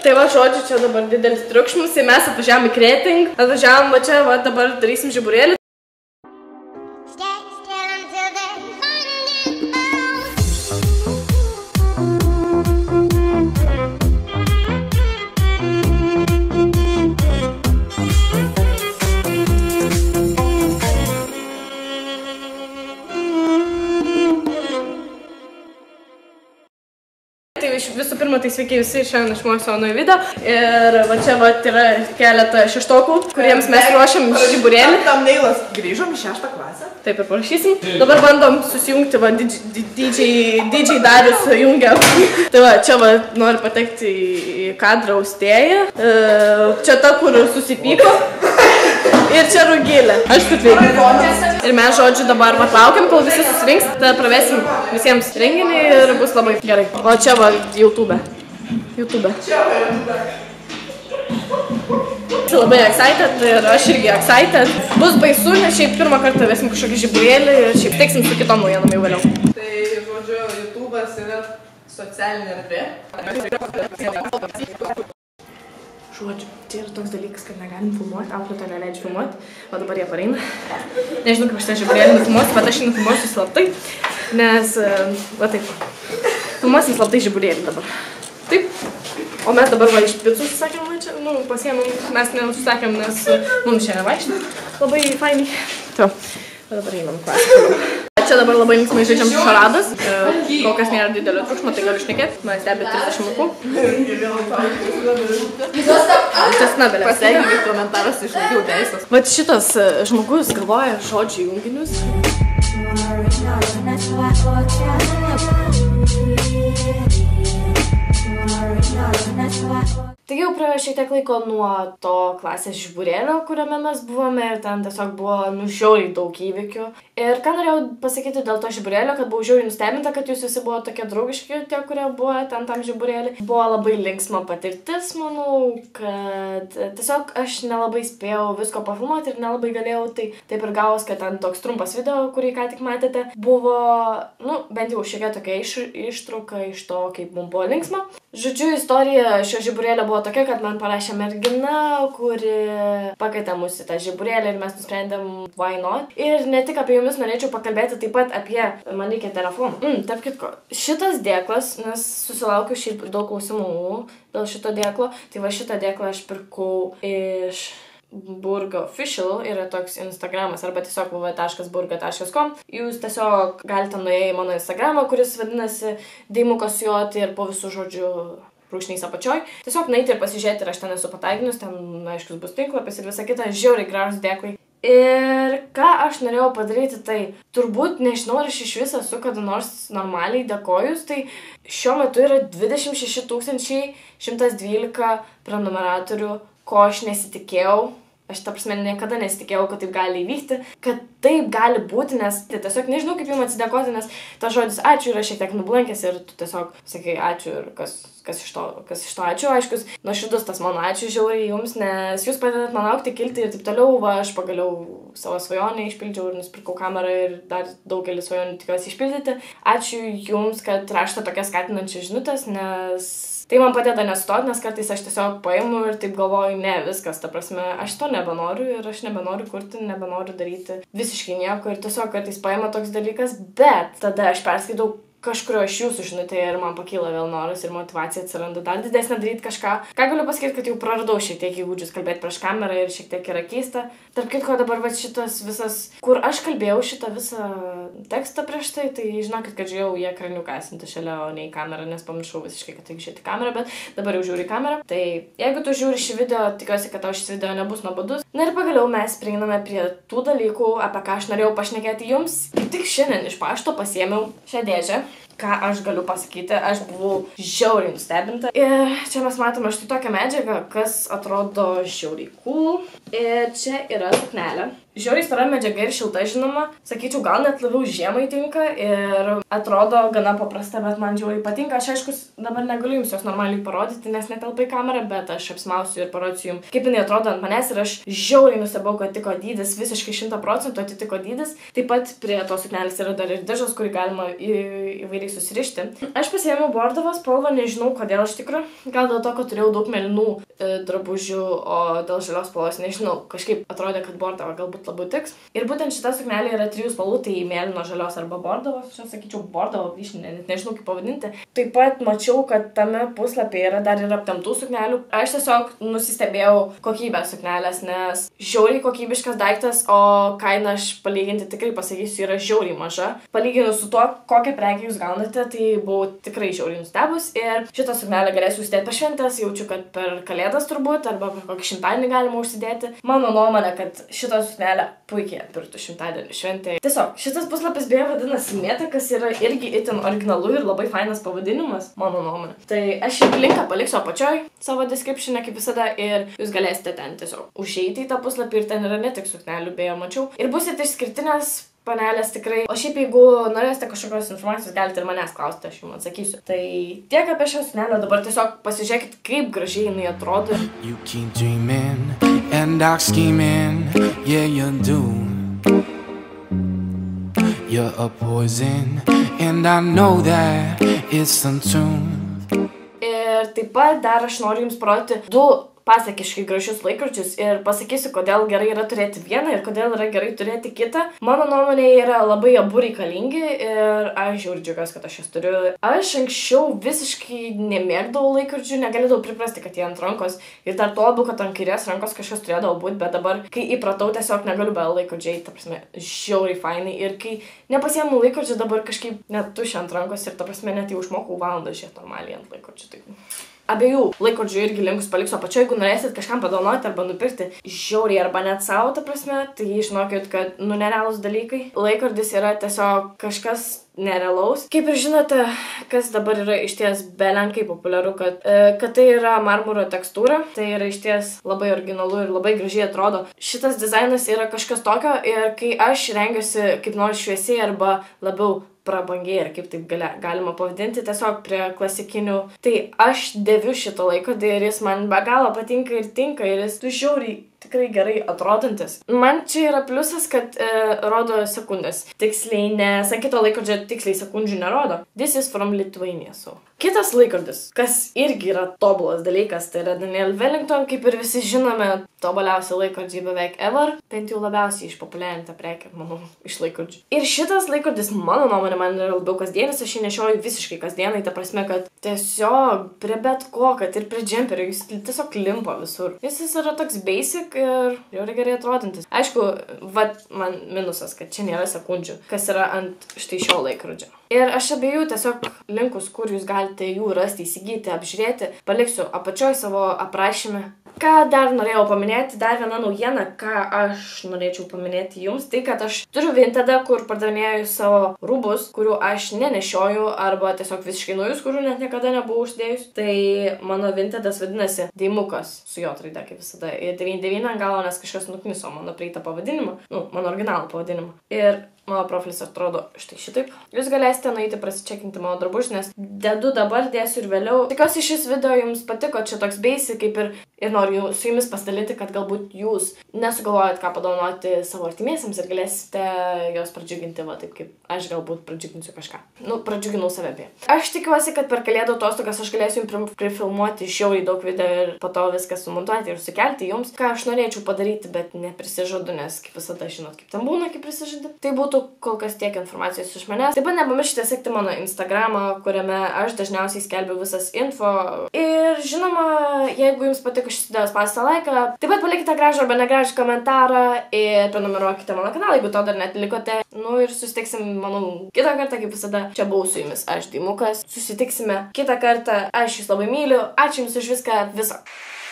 Tai va, žodžiu, čia dabar didelis triukšmus, tai mes atvažiavom į Kreting, atvažiavom va čia, va dabar darysim žiburėlį. Visų pirma, tai sveiki visi, šiandien išmoju savo naują video ir va čia va yra keletą šeštokų, kuriems mes ruošiam žiburėlį. Thumbnailas. Grįžom į 6 klasę. Taip ir parašysim. Dabar bandom susijungti, va, DJ Darius jungia. Tai va, čia va nori patekti į kadrą austėją. Čia ta, kur susipyko. Ir čia Rugilė. Aš sutveikiu. Ir mes, žodžiu, dabar va laukiam, kol visi susirinks. Tada pravesim visiems renginį ir bus labai gerai. O čia va YouTube. Čia va YouTube. Čia labai excited ir aš irgi excited. Bus baisu, nes šiaip pirmą kartą vesim kažkokį žiburėlį ir šiaip teiksim su kitom naujienom jau vėliau. Tai, žodžiu, YouTube'as yra socialinė erdvė. Žodžiu, tai yra toks dalykas, kad negalim filmuoti, auklėtoja neleidžia filmuoti, o dabar jie pareina. Nežinau, kaip aš tą žiburėlį nufilmuosiu, bet aš jį nufilmuosiu slaptai, nes, va taip, filmuosim slaptai žiburėlį dabar. Taip, o mes dabar va iš picų susakėm, va čia, nu, pasiėmėm, mes nesusakėm, nes mums čia nevaikšti, labai fainai. Tai, o dabar einam klasę. Čia dabar labai linksmai žaidžiam šaradas, kol kas nėra didelio triukšmo, tai galiu šnekėti, man stebi 30 mokų. Čia snabelės. Pasiekinkit komentaras, išlaikiau teisės. Vat šitas žmogus galvoja žodžių junginius. Taigi jau praėjo šiek tiek laiko nuo to klasės žiburėlio, kuriame mes buvome ir ten tiesiog buvo žiauriai daug įvykių. Ir ką norėjau pasakyti dėl to žiburėlio, kad buvau žiauriai nustebinta, kad jūs visi buvo tokie draugiški, tie, kurie buvo ten tam žiburėlį. Buvo labai linksma patirtis, manau, kad tiesiog aš nelabai spėjau visko pafilmuoti ir nelabai galėjau, tai taip ir gavos, kad ten toks trumpas video, kurį ką tik matėte, buvo, nu, bent jau šiek tiek tokia ištrauka iš to, kaip mums buvo linksma. Žodžiu, istorija šio žiburėlio buvo tokia, kad man parašė mergina, kuri pakvietė mus į tą žiburėlį ir mes nusprendėm why not. Ir ne tik apie jumis norėčiau pakalbėti, taip pat apie man reikia telefoną. Tarp kitko, šitas dėklas, nes susilaukiu šiaip daug klausimų dėl šito dėklo, tai va šitą dėklą aš pirkau iš Burga Official, yra toks Instagramas arba tiesiog www.burga.com. Jūs tiesiog galite nuėję į mano Instagramą, kuris vadinasi Deimukosijoti ir po visų žodžių brūkšnys apačioj. Tiesiog nueiti ir pasižiūrėti, ir aš ten esu pataiginus, ten aiškus bus tinklapis ir visa kita, žiauriai gražus dėkui. Ir ką aš norėjau padaryti, tai turbūt nežinau, ar aš iš viso esu kada nors normaliai dėkojus, tai šiuo metu yra 26 112 prenumeratorių, ko aš nesitikėjau. Aš ta prasme niekada nesitikėjau, kad taip gali įvykti, kad taip gali būti, nes tai tiesiog nežinau, kaip jums atsidėkoti, nes tas žodis ačiū yra šiek tiek nublankęs ir tu tiesiog sakai ačiū ir kas iš to ačiū, aiškus, nuoširdus tas mano ačiū žiauriai jums, nes jūs padedat man augti, kilti ir taip toliau, va aš pagaliau savo svajonę išpildžiau ir nusipirkau kamerą ir dar daugelį svajonių tikiuosi išpildyti. Ačiū jums, kad rašote tokias skatinančias žinutės, nes tai man padeda nesustoti, nes kartais aš tiesiog paimu ir taip galvoju, ne, viskas, ta prasme, aš to nebenoriu ir aš nebenoriu kurti, nebenoriu daryti visiškai nieko ir tiesiog kartais paima toks dalykas, bet tada aš perskaitau kažkurio iš jūsų žinutėje ir man pakyla vėl noras ir motivacija atsiranda dar didesnė daryti kažką. Ką galiu pasakyti, kad jau praradau šiek tiek įgūdžius kalbėti prieš kamerą ir šiek tiek yra keista. Tarp kitko dabar va šitas visas, kur aš kalbėjau šitą visą tekstą prieš tai žinokit, kad žiūrėjau į ekraniuką esantį šalia, o ne į kamerą, nes pamiršau visiškai, kad reikia žiūrėti kamerą, bet dabar jau žiūri kamerą. Tai jeigu tu žiūri šį video, tikiuosi, kad tau šis video nebus nuobodus. Na ir pagaliau mes prieiname prie tų dalykų, apie ką aš norėjau pašnekėti jums. Kaip tik šiandien iš pašto pasiėmiau šią dėžę. Ką aš galiu pasakyti, aš buvau žiauriai nustebinta. Ir čia mes matome štai tokią medžiagą, kas atrodo žiauriai cool. Ir čia yra suknelė. Žiauriai stora medžiaga ir šilta, žinoma. Sakyčiau, gal net labiau žiemai tinka ir atrodo gana paprasta, bet man žiauriai patinka. Aš aišku, dabar negaliu jums jos normaliai parodyti, nes netelpa į kamerą, bet aš apsimausiu ir parodysiu jums, kaip jinai atrodo ant manęs ir aš žiauriai nustebau, kad tiko dydis, visiškai 100% atitiko dydis. Taip pat prie tos suknelės yra dar ir diržas, kurį galima įvairiai greitai susirišti. Aš pasiėmiau bordovo spalvą, nežinau kodėl iš tikrųjų. Gal dėl to, kad turėjau daug mėlynų drabužių, o dėl žalios spalvos nežinau. Kažkaip atrodė, kad bordovo galbūt labiau tiks. Ir būtent šita suknelė yra 3 spalvų, tai mėlyno, žalios arba bordovo. Aš sakyčiau bordovo, net nežinau kaip pavadinti. Taip pat mačiau, kad tame puslapyje yra dar ir aptemptų suknelių. Aš tiesiog nusistebėjau kokybę suknelės, nes žiauriai kokybiškas daiktas, o kaina aš palyginti tikrai pasakysiu yra žiauriai maža. Palyginus su tuo, kokią prekę jūs gaunate, tai buvau tikrai žiauriai nustebus ir šitą suknelę galėsiu užsidėti per šventes, jaučiu, kad per kalėdas turbūt, arba per kokį šimtadienį galima užsidėti. Mano nuomonė, kad šitą suknelę puikiai atpirktų šimtadienį šventėje. Tiesiog, šitas puslapis beje vadinasi Mėta, kas yra irgi itin originalu ir labai fainas pavadinimas, mano nuomonė. Tai aš šį linką paliksiu apačioj savo description'e kaip visada ir jūs galėsite ten tiesiog užeiti į tą puslapį ir ten yra ne tik suknelių, beje mačiau. Ir busite išskirtinės panelės tikrai. O šiaip jeigu norėsite kažkokios informacijos, galite ir manęs klausti, aš jums atsakysiu. Tai tiek apie šią suknelę, dabar tiesiog pasižiūrėkit, kaip gražiai jinai atrodo. You keep dreaming and dark scheming, yeah you do. You're a poison and I know that it's untune. Ir taip pat dar aš noriu jums parodyti 2 pasakiškai gražius laikrodžius ir pasakysiu, kodėl gerai yra turėti vieną ir kodėl yra gerai turėti kitą. Mano nuomonė yra labai abu reikalingi ir aš žiauriai džiaugiuosi, kad aš jas turiu. Aš anksčiau visiškai nemėgdavau laikrodžių, negalėdavau priprasti, kad jie ant rankos ir dar tuo labiau, kad ant kairės rankos kažkas turėdavo būti, bet dabar, kai įpratau, tiesiog negaliu be laikrodžiai, ta prasme, žiauriai fainai ir kai nepasiėmu laikrodžių, dabar kažkaip net tušia ant rankos ir ta prasme net jau išmokau valandą žiūrėti normaliai ant laikrodžių. Tai abiejų laikrodžių irgi linkus paliksiu apačioje, jeigu norėsit kažkam padovanoti arba nupirkti žiauriai arba net savo, ta prasme, tai žinokit, kad nerealūs dalykai. Laikrodis yra tiesiog kažkas nerealaus. Kaip ir žinote, kas dabar yra išties belenkai populiaru, kad tai yra marmuro tekstūra, tai yra išties labai originalu ir labai gražiai atrodo. Šitas dizainas yra kažkas tokio ir kai aš rengiuosi kaip nors šviesiai arba labiau prabangiai ir kaip taip galima pavadinti, tiesiog prie klasikinių. Tai aš dėviu šitą laikrodį ir jis man be galo patinka ir tinka ir jis žiauriai tikrai gerai atrodantis. Man čia yra pliusas, kad rodo sekundės. Tiksliai, nes ant kito laikrodžio tiksliai sekundžių nerodo. This is from Lithuania, so. Kitas laikrodis, kas irgi yra tobulas dalykas, tai yra Daniel Wellington, kaip ir visi žinome, tobuliausi laikrodžiai beveik ever, bent jau labiausiai išpopuliarinta prekė, manau, iš laikrodžių. Ir šitas laikrodis, mano nuomonė, man yra labiau kasdienis, aš jį nešioju visiškai kasdienai, ta prasme, kad tiesiog prie bet ko, kad ir prie džemperio, jis tiesiog limpa visur. Jis yra toks basic ir jau gerai atrodantis. Aišku, man minusas, kad čia nėra sekundžių, kas yra ant štai šio laikrodžio. Ir aš abiejų tiesiog linkus, kur jūs galite jų rasti, įsigyti, apžiūrėti, paliksiu apačioj savo aprašyme. Ką dar norėjau paminėti, dar viena naujiena, ką aš norėčiau paminėti jums, tai kad aš turiu Vintedą, kur pardavinėju savo rūbus, kurių aš nenešioju, arba tiesiog visiškai naujus, kurių net niekada nebuvau uždėjus. Tai mano Vintedas vadinasi Deimukas, su jo raide kaip visada. Ir 99 ant galo, nes kažkas nukniso mano prieitą pavadinimą, mano originalų pavadinimą. Ir mano profilis atrodo štai šitaip. Jūs galėsite nueiti prasičekinti mano drabužius, nes dedu dabar, dėsiu ir vėliau. Tikiuosi šis video jums patiko, čia toks basic kaip ir noriu su jumis pasidalyti, kad galbūt jūs nesugalvojat ką padovanoti savo artimiesiems ir galėsite jos pradžiuginti, va taip kaip aš galbūt pradžiuginsiu kažką. Pradžiuginau save beje. Aš tikiuosi, kad per kalėdų atostogas aš galėsiu jums prifilmuoti žiauriai daug video ir po to viską sumontuoti ir sukelti jums, ką aš norėčiau padaryti, bet neprisižadu, nes kaip visada žinot, kaip ten būna, kaip prisižadi. Tai būtų kol kas tiek informacijos iš manęs. Taip pat nepamirškite sekti mano Instagramą, kuriame aš dažniausiai skelbiu visas info. Ir žinoma, jeigu jums patiko šis video, spauskite laiką. Taip pat palikite gražų arba negražų komentarą ir prenumeruokite mano kanalą, jeigu to dar neatlikote. Ir susitiksim, manau, kitą kartą, kaip visada. Čia buvau su jumis, aš Deimukas. Susitiksime kitą kartą. Aš jūs labai myliu. Ačiū jums už viską. Viso.